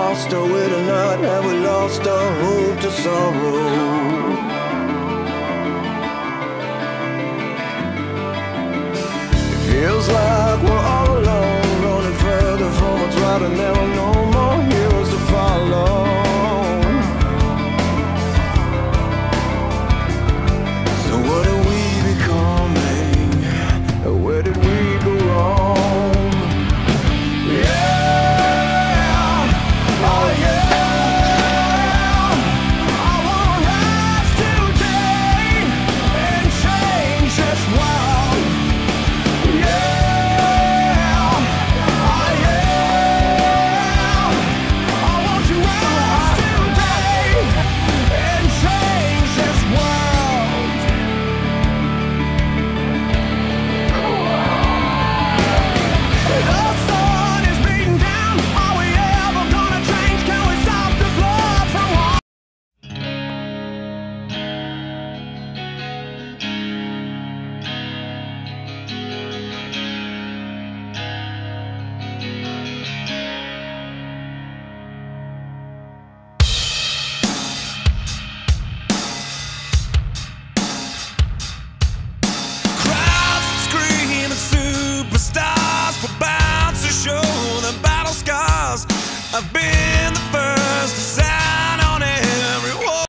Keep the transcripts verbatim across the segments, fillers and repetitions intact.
lost or with or not? Have we lost our hope to sorrow? It feels like we're all alone, running further from what's right, and there are no more heroes to follow. So what are we becoming? Where did we go wrong? Yeah, oh yeah, I wanna rise today and change this world. Yeah, oh yeah, I want to rise today and change this world. The sun is beating down. Are we ever gonna change? Can we stop the blood from war? Crowds screaming, superstars were bound to show the battle scars. I've been the first to sign on every wall.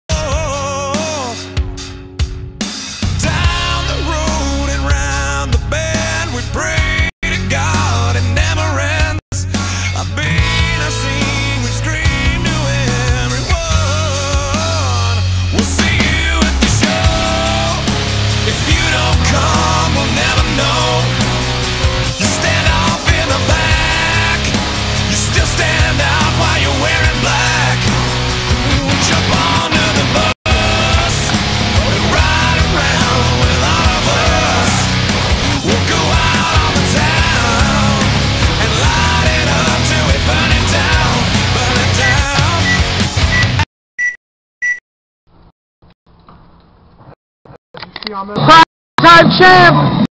Down the road and round the bend, we pray to God, it never ends. I've been a scene, we scream to everyone. We'll see you at the show. If you don't come, we'll never know. You stand off in the back, you still stand out while you're wearing black. Jump onto the bus and ride around with all of us. We'll go out on the town and light it up till we burn it down, burn it down. Time champ!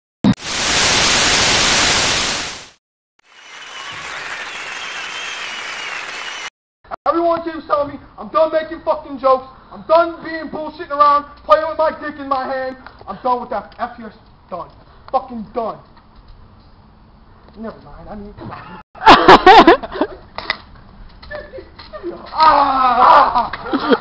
Everyone keeps telling me I'm done making fucking jokes. I'm done being bullshitting around, playing with my dick in my hand. I'm done with that. F you, done. Fucking done. Never mind. I mean, come on. Ah!